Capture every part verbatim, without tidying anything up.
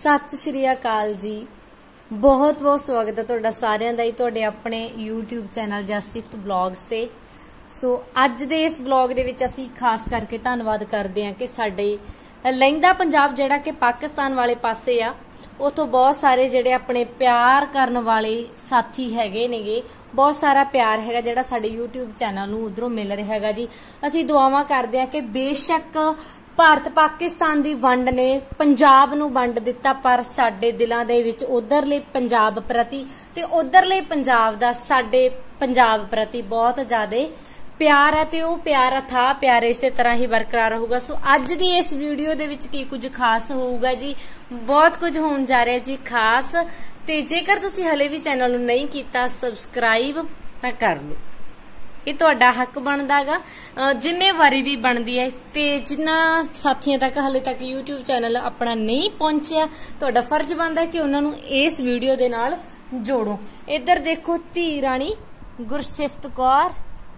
सत श्री अकाल जी, बहुत बहुत स्वागत है तुहाडा सारिਆਂ ਦਾ ਹੀ ਤੁਹਾਡੇ ਆਪਣੇ YouTube चैनल जससिफ्त ब्लॉग्स ਤੇ। सो ਅੱਜ ਦੇ ਇਸ ਬਲੌਗ ਦੇ ਵਿੱਚ ਅਸੀਂ ਖਾਸ ਕਰਕੇ ਧੰਨਵਾਦ ਕਰਦੇ ਹਾਂ ਕਿ ਸਾਡੇ ਲਹਿੰਦਾ ਪੰਜਾਬ ਜਿਹੜਾ ਕਿ ਪਾਕਿस्तान वाले पासे आ ਉਥੋਂ बहुत सारे ਜਿਹੜੇ ਆਪਣੇ प्यार ਕਰਨ वाले साथी ਹੈਗੇ ਨੇਗੇ, बहुत सारा प्यार हैगा ਜਿਹੜਾ ਸਾਡੇ YouTube चैनल ਨੂੰ ਉਧਰੋਂ ਮਿਲ ਰਿਹਾ ਹੈਗਾ जी। ਅਸੀਂ ਦੁਆਵਾਂ ਕਰਦੇ ਹਾਂ ਕਿ ਬੇਸ਼ੱਕ ਭਾਰਤ ਪਾਕਿस्तान ਦੀ ਵੰਡ ਨੇ ਪੰਜਾਬ ਨੂੰ ਵੰਡ ਦਿੱਤਾ, ਪਰ ਸਾਡੇ ਦਿਲਾਂ ਦੇ ਵਿੱਚ ਉਧਰਲੇ ਪੰਜਾਬ ਪ੍ਰਤੀ ਤੇ ਉਧਰਲੇ ਪੰਜਾਬ ਦਾ ਸਾਡੇ ਪੰਜਾਬ ਪ੍ਰਤੀ ਬਹੁਤ ਜ਼ਿਆਦਾ प्यार है, तो वो प्यार था प्यार इस तरह ही बरकरार होगा। सो अज दी इस वीडियो दे विच की कुछ खास होगा जी, बहुत कुछ होने जा रहा है जी खास। ते जेकर तुसी हले भी चैनल नहीं कीता सबसक्राइब तां कर लो, ये तुहाडा हक बनदा गा, जिम्मेवारी भी बनदी है। ते जिन्ना साथियों तक हले तक यूट्यूब चैनल अपना नहीं पहुंचिया, तुहाडा फर्ज बनदा कि उन्हां नूं इस वीडियो दे नाल जोड़ो। इधर देखो धी राणी गुरसिफ्त कौर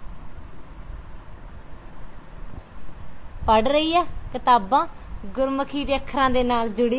पढ़ रही है किताबां, गुरमुखी दे अखरां दे नाल जुड़ी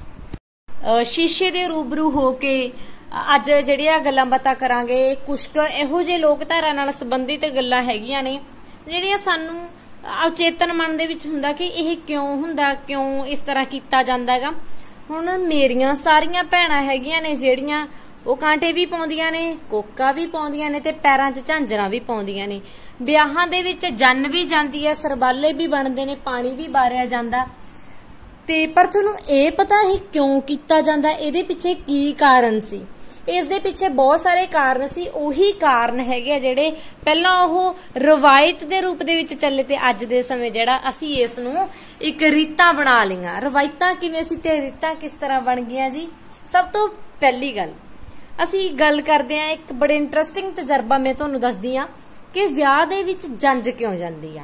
आ। शीशे दे रूबरू हो के अज जिहड़ियां गल्लां बातां करांगे, कुछ इहो जिहे लोकधारा नाल संबंधित गल्लां हैगियां ने जिहड़ियां सानूं अवचेतन मन दे विच हुंदा कि इह क्यों हुंदा, क्यों इस तरह कीता जांदा गा। हुण मेरियां सारियां भैणां हैगियां ने जिहड़ियां ਉਹ ਕਾਂਟੇ ਵੀ ਪਾਉਂਦੀਆਂ ਨੇ, ਕੋਕਾ ਵੀ ਪਾਉਂਦੀਆਂ ਨੇ ਤੇ ਪੈਰਾਂ 'ਚ ਝਾਂਜਰਾਂ ਵੀ ਪਾਉਂਦੀਆਂ ਨੇ। ਵਿਆਹਾਂ ਦੇ ਵਿੱਚ ਜੰਨ ਵੀ ਜਾਂਦੀ ਹੈ, ਸਰਬਾਲੇ ਵੀ ਬਣਦੇ ਨੇ, ਪਾਣੀ ਵੀ ਬਾਰਿਆ ਜਾਂਦਾ। ਤੇ ਪਰ ਤੁਹਾਨੂੰ ਇਹ ਪਤਾ ਹੀ ਕਿਉਂ ਕੀਤਾ ਜਾਂਦਾ, ਇਹਦੇ ਪਿੱਛੇ ਕੀ ਕਾਰਨ ਸੀ? ਇਸ ਦੇ ਪਿੱਛੇ ਬਹੁਤ ਸਾਰੇ ਕਾਰਨ ਸੀ। ਉਹੀ ਕਾਰਨ ਹੈਗੇ ਆ ਜਿਹੜੇ ਪਹਿਲਾਂ ਉਹ ਰਵਾਇਤ ਦੇ ਰੂਪ ਦੇ ਵਿੱਚ ਚੱਲੇ ਤੇ ਅੱਜ ਦੇ ਸਮੇਂ ਜਿਹੜਾ ਅਸੀਂ ਇਸ ਨੂੰ ਇੱਕ ਰੀਤਾਂ ਬਣਾ ਲਈਆਂ। ਰਵਾਇਤਾਂ ਕਿਵੇਂ ਸੀ ਤੇ ਰੀਤਾਂ ਕਿਸ ਤਰ੍ਹਾਂ ਬਣ ਗਈਆਂ ਜੀ? ਸਭ ਤੋਂ ਪਹਿਲੀ ਗੱਲ ਅਸੀਂ ਗੱਲ ਕਰਦੇ ਹਾਂ, ਇੱਕ ਬੜੇ ਇੰਟਰਸਟਿੰਗ ਤਜਰਬਾ ਮੈਂ ਤੁਹਾਨੂੰ ਦੱਸਦੀ ਹਾਂ ਕਿ ਵਿਆਹ ਦੇ ਵਿੱਚ ਜੰਜ ਕਿਉਂ ਜਾਂਦੀ ਆ।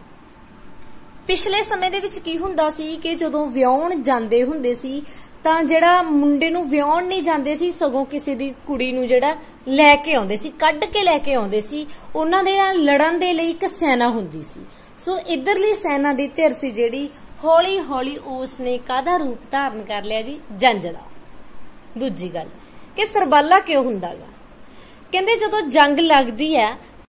ਪਿਛਲੇ ਸਮੇਂ ਦੇ ਵਿੱਚ ਕੀ ਹੁੰਦਾ ਸੀ ਕਿ ਜਦੋਂ ਵਿਆਹਣ ਜਾਂਦੇ ਹੁੰਦੇ ਸੀ ਤਾਂ ਜਿਹੜਾ ਮੁੰਡੇ ਨੂੰ ਵਿਆਹਣ ਨਹੀਂ ਜਾਂਦੇ ਸੀ, ਸਗੋਂ ਕਿਸੇ ਦੀ ਕੁੜੀ ਨੂੰ ਜਿਹੜਾ ਲੈ ਕੇ ਆਉਂਦੇ ਸੀ, ਕੱਢ ਕੇ ਲੈ ਕੇ ਆਉਂਦੇ ਸੀ। ਉਹਨਾਂ ਦੇ ਨਾਲ ਲੜਨ ਦੇ ਲਈ ਇੱਕ ਸੈਨਾ ਹੁੰਦੀ ਸੀ। ਸੋ ਇਧਰਲੀ ਸੈਨਾ ਦੀ ਧਿਰ ਸੀ ਜਿਹੜੀ, ਹੌਲੀ ਹੌਲੀ ਉਸ ਨੇ ਕਾਹਦਾ ਰੂਪ ਧਾਰਨ ਕਰ ਲਿਆ ਜੀ? ਜੰਜ ਦਾ। ਦੂਜੀ ਗੱਲ ਕਿ ਸਰਬਾਲਾ ਕਿਉਂ ਹੁੰਦਾ ਗਾ? ਕਹਿੰਦੇ ਜਦੋਂ ਜੰਗ ਲੱਗਦੀ ਹੈ,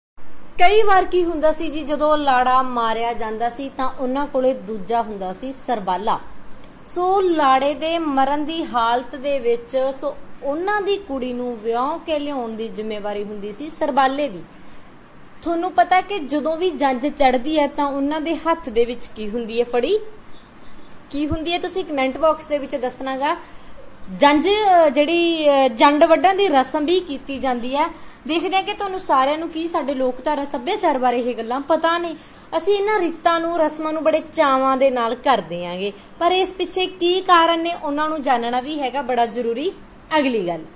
ਕਈ ਵਾਰ ਕੀ ਹੁੰਦਾ ਸੀ ਜੀ, ਜਦੋਂ ਲਾੜਾ ਮਾਰਿਆ ਜਾਂਦਾ ਸੀ ਤਾਂ ਉਹਨਾਂ ਕੋਲੇ ਦੂਜਾ ਹੁੰਦਾ ਸੀ ਸਰਬਾਲਾ। ਸੋ ਲਾੜੇ ਦੇ ਮਰਨ ਦੀ ਹਾਲਤ ਦੇ ਵਿੱਚ ਸੋ ਉਹਨਾਂ ਦੀ ਕੁੜੀ ਨੂੰ ਵਿਆਹ ਕੇ ਲਿਆਉਣ ਦੀ ਜ਼ਿੰਮੇਵਾਰੀ ਹੁੰਦੀ ਸੀ ਸਰਬਾਲੇ ਦੀ। ਤੁਹਾਨੂੰ ਪਤਾ ਕਿ ਜਦੋਂ ਵੀ ਜੰਜ ਚੜਦੀ ਹੈ ਤਾਂ ਉਹਨਾਂ ਦੇ ਹੱਥ ਦੇ ਵਿੱਚ ਕੀ ਹੁੰਦੀ ਹੈ? ਫੜੀ ਕੀ ਹੁੰਦੀ ਹੈ? ਤੁਸੀਂ ਕਮੈਂਟ ਬਾਕਸ ਦੇ ਵਿੱਚ ਦੱਸਣਾਗਾ। ਜੰਜ ਜਿਹੜੀ ਜੰਡ ਵੱਢਣ ਦੀ ਰਸਮ ਵੀ ਕੀਤੀ ਜਾਂਦੀ ਹੈ। ਦੇਖਦੇ ਆ ਕਿ ਤੁਹਾਨੂੰ ਸਾਰਿਆਂ ਨੂੰ ਕੀ ਸਾਡੇ ਲੋਕਧਾਰਾ ਸੱਭਿਆਚਾਰ ਬਾਰੇ ਇਹ ਗੱਲਾਂ ਪਤਾ ਨਹੀਂ। ਅਸੀਂ ਇਹਨਾਂ ਰੀਤਾਂ ਨੂੰ ਰਸਮਾਂ ਨੂੰ ਬੜੇ ਚਾਵਾਂ ਦੇ ਨਾਲ ਕਰਦੇ ਆਂਗੇ, ਪਰ ਇਸ ਪਿੱਛੇ ਕੀ ਕਾਰਨ ਨੇ ਉਹਨਾਂ ਨੂੰ ਜਾਣਨਾ ਵੀ ਹੈਗਾ ਬੜਾ ਜ਼ਰੂਰੀ। ਅਗਲੀ ਗੱਲ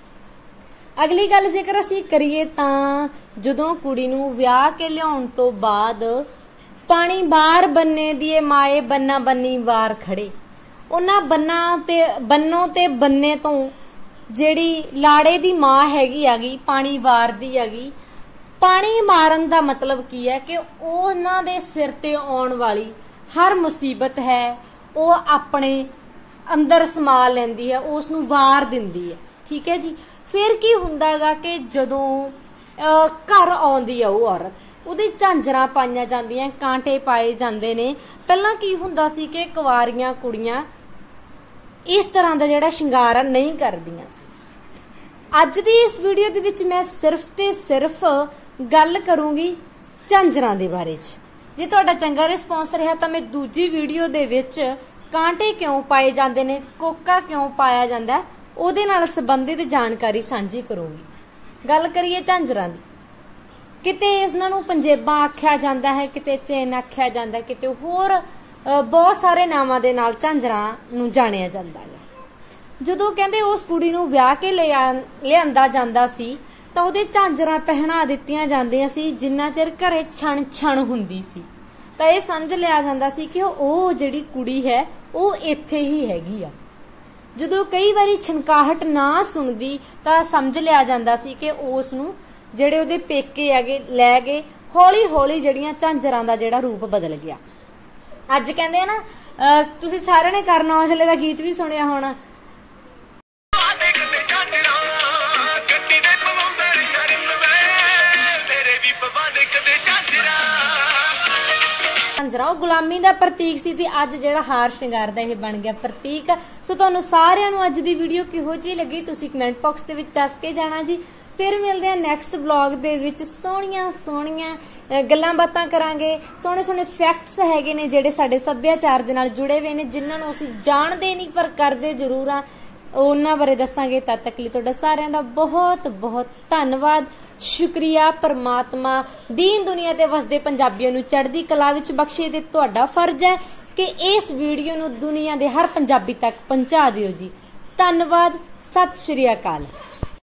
ਅਗਲੀ ਗੱਲ ਜੇਕਰ ਅਸੀਂ ਕਰੀਏ ਤਾਂ ਜਦੋਂ ਕੁੜੀ ਨੂੰ ਵਿਆਹ ਕੇ ਲਿਆਉਣ ਤੋਂ ਬਾਅਦ ਪਾਣੀ ਬਾਹਰ ਬੰਨੇ ਦੀਏ ਮਾਏ ਬੰਨਾ ਬੰਨੀ ਵਾਰ ਖੜੇ, ਉਹਨਾਂ ਬੰਨਾ ਤੇ ਬੰਨੋ ਤੇ ਬੰਨੇ ਤੋਂ ਜਿਹੜੀ ਲਾੜੇ ਦੀ ਮਾਂ ਹੈਗੀ ਆਗੀ ਪਾਣੀ ਵਾਰਦੀ ਆਗੀ। ਪਾਣੀ ਮਾਰਨ ਦਾ ਮਤਲਬ ਕੀ ਹੈ ਕਿ ਉਹਨਾਂ ਦੇ ਸਿਰ ਤੇ ਆਉਣ ਵਾਲੀ ਹਰ ਮੁਸੀਬਤ ਹੈ ਉਹ ਆਪਣੇ ਅੰਦਰ ਸਮਾ ਲੈਂਦੀ ਹੈ, ਉਸ ਨੂੰ ਵਾਰ ਦਿੰਦੀ ਹੈ। ਠੀਕ ਹੈ ਜੀ। ਫਿਰ ਕੀ ਹੁੰਦਾਗਾ ਕਿ ਜਦੋਂ ਘਰ ਆਉਂਦੀ ਆ ਉਹ ਔਰਤ, ਉਹਦੀ ਝਾਂਜਰਾਂ ਪਾਈਆਂ ਜਾਂਦੀਆਂ, ਕਾਂਟੇ ਪਾਏ ਜਾਂਦੇ ਨੇ। ਪਹਿਲਾਂ ਕੀ ਹੁੰਦਾ ਸੀ ਕਿ ਕੁਆਰੀਆਂ ਕੁੜੀਆਂ ਇਸ ਤਰ੍ਹਾਂ ਦਾ ਜਿਹੜਾ ਸ਼ਿੰਗਾਰ ਆ ਨਹੀਂ ਕਰਦੀਆਂ ਸੀ। ਅੱਜ ਦੀ ਇਸ ਵੀਡੀਓ ਦੇ ਵਿੱਚ ਮੈਂ ਸਿਰਫ ਤੇ ਸਿਰਫ ਗੱਲ ਕਰੂੰਗੀ ਝਾਂਜਰਾਂ ਦੇ ਬਾਰੇ 'ਚ। ਜੇ ਤੁਹਾਡਾ ਚੰਗਾ ਰਿਸਪੌਂਸ ਰਿਹਾ ਤਾਂ ਮੈਂ ਦੂਜੀ ਵੀਡੀਓ ਦੇ ਵਿੱਚ ਕਾਂਟੇ ਕਿਉਂ ਪਾਏ ਜਾਂਦੇ ਨੇ, ਕੋਕਾ ਕਿਉਂ ਪਾਇਆ ਜਾਂਦਾ, ਉਹਦੇ ਨਾਲ ਸੰਬੰਧਿਤ ਜਾਣਕਾਰੀ ਸਾਂਝੀ ਕਰੂੰਗੀ। ਗੱਲ ਕਰੀਏ ਝਾਂਜਰਾਂ ਦੀ। ਕਿਤੇ ਇਹਨਾਂ ਨੂੰ ਪੰਜੇਬਾਂ ਆਖਿਆ ਜਾਂਦਾ ਹੈ, ਕਿਤੇ ਚੇਨ ਆਖਿਆ ਜਾਂਦਾ, ਕਿਤੇ ਹੋਰ ਬਹੁਤ ਸਾਰੇ ਨਾਵਾਂ ਦੇ ਨਾਲ ਝਾਂਜਰਾਂ ਨੂੰ ਜਾਣਿਆ ਜਾਂਦਾ ਹੈ। ਜਦੋਂ ਕਹਿੰਦੇ ਉਸ ਕੁੜੀ ਨੂੰ ਵਿਆਹ ਕੇ ਲਿਆਂਦਾ ਜਾਂਦਾ ਸੀ ਤਾਂ ਉਹਦੇ ਝਾਂਜਰਾਂ ਪਹਿਨਾ ਦਿੱਤੀਆਂ ਜਾਂਦੀਆਂ ਸੀ, ਜਿੰਨਾ ਚਿਰ ਘਰੇ ਛਣ ਛਣ ਹੁੰਦੀ ਸੀ ਤਾਂ ਇਹ ਸਮਝ ਲਿਆ ਜਾਂਦਾ ਸੀ ਕਿ ਉਹ ਜਿਹੜੀ ਕੁੜੀ ਹੈ ਉਹ ਇੱਥੇ ਹੀ ਹੈਗੀ ਆ। ਜਦੋਂ ਕਈ ਵਾਰੀ ਛਣਕਾਹਟ ਨਾ ਸੁਣਦੀ ਤਾਂ ਸਮਝ ਲਿਆ ਜਾਂਦਾ ਸੀ ਕਿ ਉਸ ਨੂੰ ਜਿਹੜੇ ਉਹਦੇ ਪੇਕੇ ਹੈਗੇ ਲੈ ਗਏ। ਹੌਲੀ ਹੌਲੀ ਜਿਹੜੀਆਂ ਝਾਂਜਰਾਂ ਦਾ ਜਿਹੜਾ ਰੂਪ ਬਦਲ ਗਿਆ। ਅੱਜ ਕਹਿੰਦੇ ਨਾ ਤੁਸੀਂ ਸਾਰਿਆਂ ਨੇ ਕਰਨ ਔਜਲੇ ਦਾ ਗੀਤ ਵੀ ਸੁਣਿਆ ਹੋਣਾ, झांजरा ਉਹ ਗੁਲਾਮੀ ਦਾ ਪ੍ਰਤੀਕ ਸੀ ਤੇ ਅੱਜ ਜਿਹੜਾ ਹਾਰ ਸ਼ਿੰਗਾਰ ਦਾ ਇਹ ਬਣ ਗਿਆ ਪ੍ਰਤੀਕ। ਸੋ ਤੁਹਾਨੂੰ ਸਾਰਿਆਂ ਨੂੰ ਅੱਜ ਦੀ ਵੀਡੀਓ ਕਿਹੋ ਜਿਹੀ ਲੱਗੀ ਤੁਸੀਂ ਕਮੈਂਟ ਬਾਕਸ ਦੇ ਵਿੱਚ ਦੱਸ ਕੇ ਜਾਣਾ ਜੀ। ਫਿਰ ਮਿਲਦੇ ਆ ਨੈਕਸਟ ਵਲੌਗ ਦੇ ਵਿੱਚ, ਸੋਹਣੀਆਂ ਸੋਹਣੀਆਂ ਗੱਲਾਂ ਬਾਤਾਂ ਕਰਾਂਗੇ, ਸੋਹਣੇ ਸੋਹਣੇ ਫੈਕਟਸ ਹੈਗੇ ਨੇ ਜਿਹੜੇ ਸਾਡੇ ਸੱਭਿਆਚਾਰ ਦੇ ਨਾਲ ਜੁੜੇ ਹੋਏ ਨੇ ਜਿਨ੍ਹਾਂ ਨੂੰ ਅਸੀਂ ਜਾਣਦੇ ਨਹੀਂ ਪਰ ਕਰਦੇ ਜ਼ਰੂਰ ਆ, ਉਹਨਾਂ ਬਾਰੇ ਦੱਸਾਂਗੇ। ਤਦ ਤੱਕ ਲਈ ਤੁਹਾਡਾ ਸਾਰਿਆਂ ਦਾ ਬਹੁਤ ਬਹੁਤ ਧੰਨਵਾਦ, ਸ਼ੁਕਰੀਆ। ਪਰਮਾਤਮਾ ਦੀਨ ਦੁਨੀਆ ਤੇ ਵਸਦੇ ਪੰਜਾਬੀਆਂ ਨੂੰ ਚੜ੍ਹਦੀ ਕਲਾ ਵਿੱਚ ਬਖਸ਼ੇ ਤੇ ਤੁਹਾਡਾ ਫਰਜ਼ ਹੈ ਕਿ ਇਸ ਵੀਡੀਓ ਨੂੰ ਦੁਨੀਆ ਦੇ ਹਰ ਪੰਜਾਬੀ ਤੱਕ ਪਹੁੰਚਾ ਦਿਓ ਜੀ। ਧੰਨਵਾਦ, ਸਤਿ ਸ਼੍ਰੀ ਅਕਾਲ।